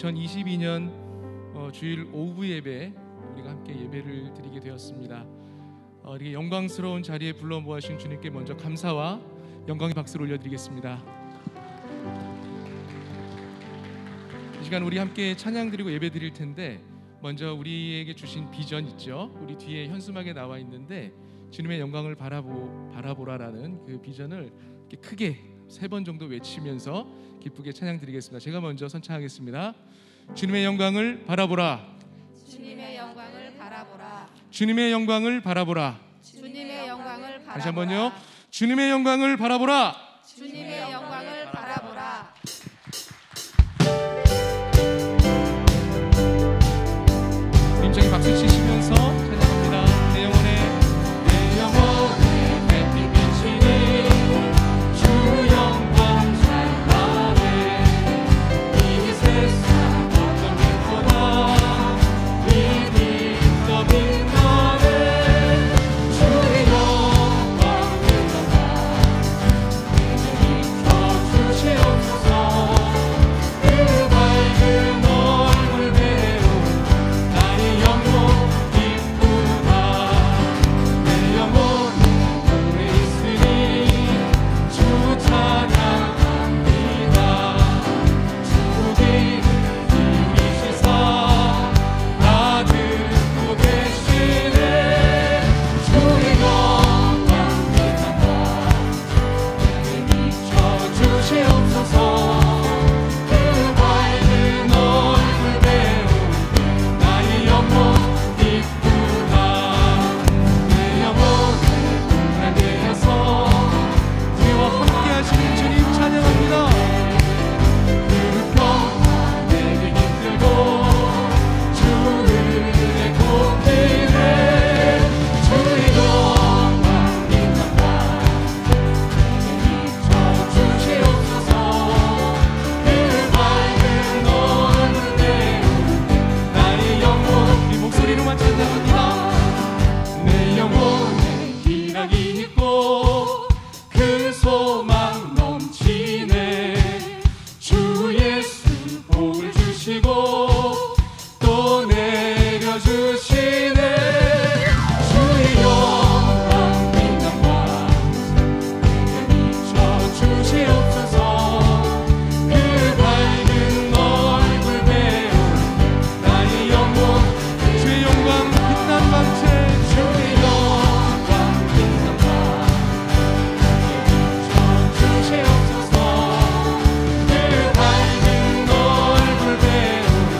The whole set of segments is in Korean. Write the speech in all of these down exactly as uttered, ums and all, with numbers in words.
이천이십이 년 어, 주일 오후 예배 우리가 함께 예배를 드리게 되었습니다. 어, 이렇게 영광스러운 자리에 불러 모아주신 주님께 먼저 감사와 영광의 박수를 올려드리겠습니다. 이 시간 우리 함께 찬양 드리고 예배 드릴 텐데 먼저 우리에게 주신 비전 있죠? 우리 뒤에 현수막에 나와 있는데 주님의 영광을 바라보, 바라보라라는 그 비전을 이렇게 크게 세 번 정도 외치면서 기쁘게 찬양 드리겠습니다. 제가 먼저 선창하겠습니다. 주님의 영광을 바라보라. 주님의 영광을 바라보라. 주님의 영광을 바라보라. 주님의 영광을 바라보라. 다시 한번요. 주님의 영광을 바라보라. 주님의 영광을 바라보라. 임장이 박수 치시면서 찬양합니다. 내 영혼에 내 영혼에 햇빛 비치니 주 영광 찬란해. 이 세상 어떤 빛보다 이 빛 더 빛나네. 주의 영광 빛나라. 내게 비춰 주시옵소서. 그 밝은 얼굴 배우 나의 영혼 기쁘다. 내 영혼이 오래 있으니 주 찬양합니다. 주 귀를 기울이시사 나 듣고 계시네. 주의 영광 빛난다. 내게 비춰 주시옵소서. 그 밝은 얼굴 배우 나의 영혼 기쁘다. 내 영혼을 불나게 하소. 주와 함께 하시는 주님 찬양합니다. 그 평화 내게 깃들고 주를 내 굽히네. 주의 영광 빛난다. 내게 비춰 주시옵소서. 그 밝은 얼굴 배우 나의 영혼. 이 목소리로만 찬양합니다. 내 영혼에 희락이 있고 그 소망 넘치네. 주 예수 복을 주시고 또 내려주시네. 주의 영광 빛난다. 내게 비춰 주시옵소서. 그 밝은 얼굴 배우 나의 영혼. 주의 영광 빛난 광채. 주의 영광 빛난다. 내게 비춰 주시옵소서. 그 밝은 얼굴 배우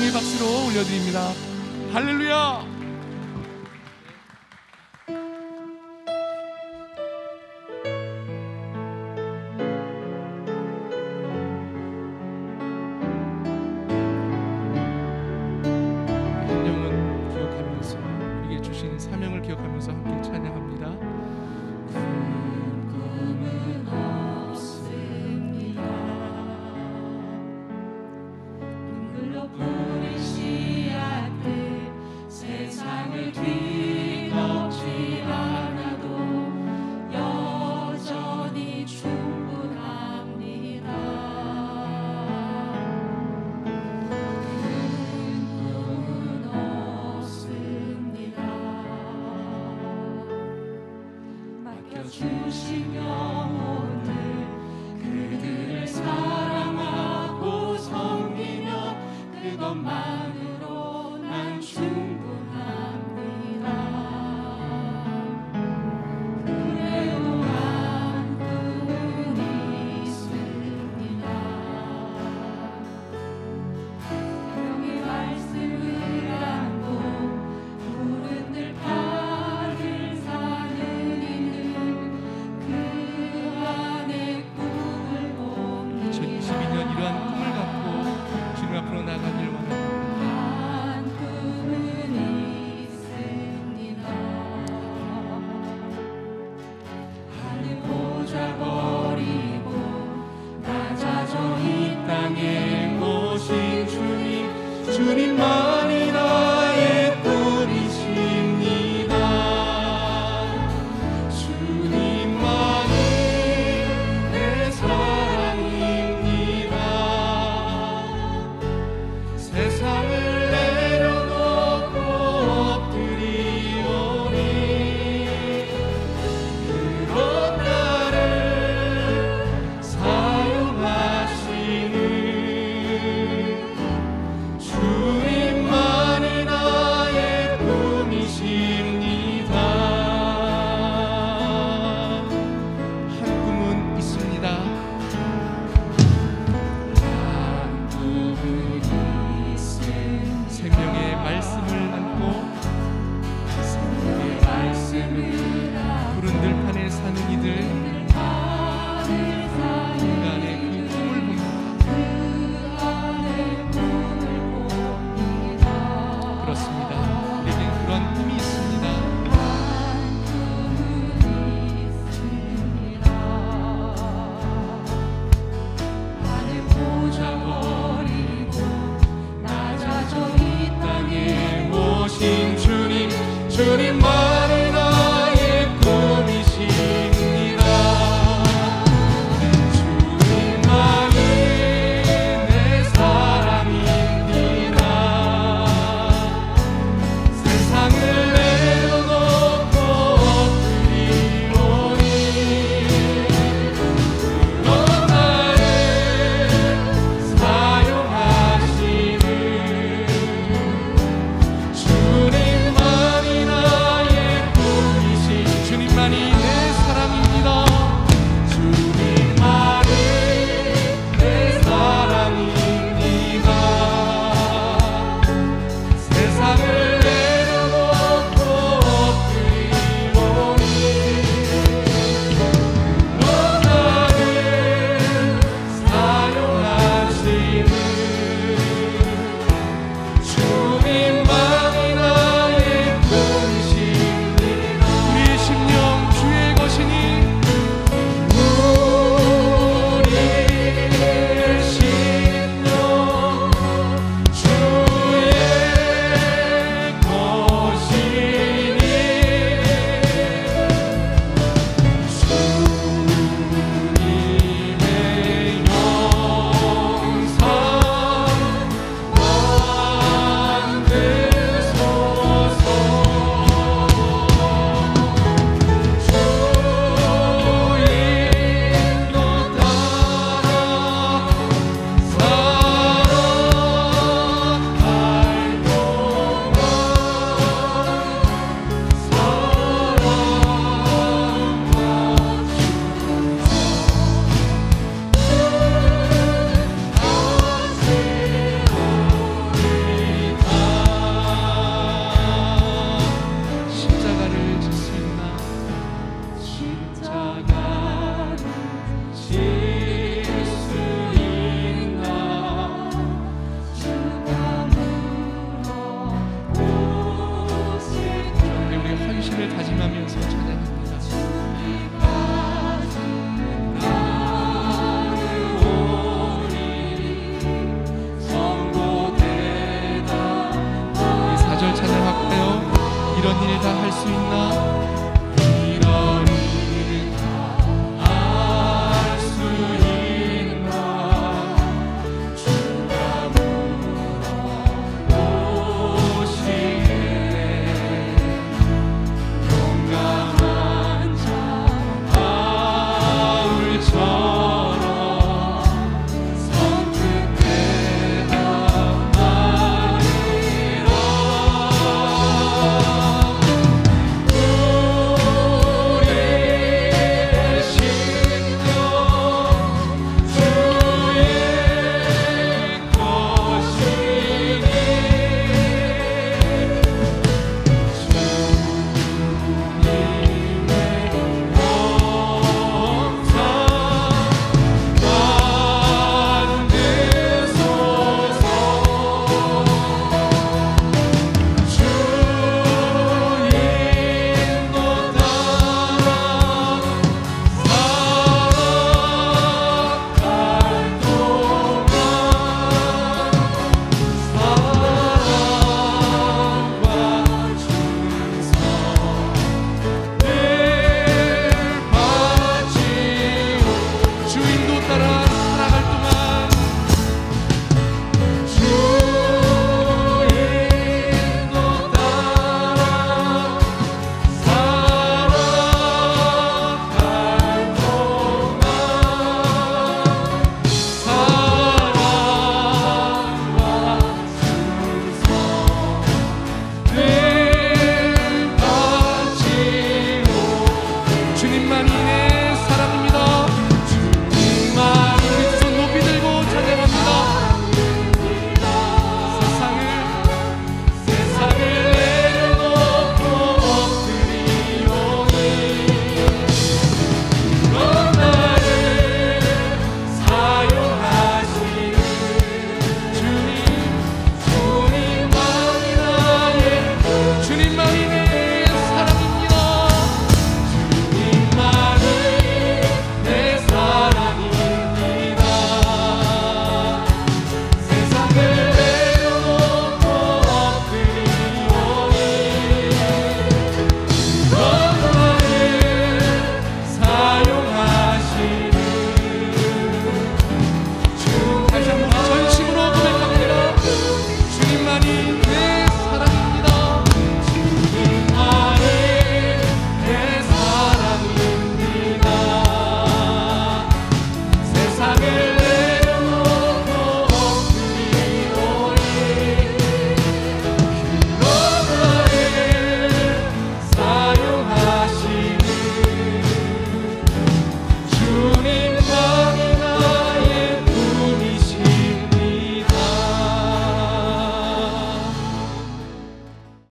영광의 박수로 올려드립니다. 할렐루야. 사명을 기억하면서 함께 찬양합니다. 큰 꿈은 없습니다. 눈물로 뿌린 씨앗들 세상을 뒤덮지 않아도 여전히 충분합니다. 큰 꿈은 없습니다. 주신 영혼들 그들을 사랑하고 섬기며 그것만으로 난 충분합니다. 그래도 한 꿈은 있습니다. 성령의 말씀을 안고 푸른 들판을 사는 이천이십이 년 이러한 꿈을 갖고 주님 앞으로 나가길 원합니다. 한 꿈은 있습니다. 하늘 보좌 버리고 낮아져 이 땅에 오신 주님, 주님만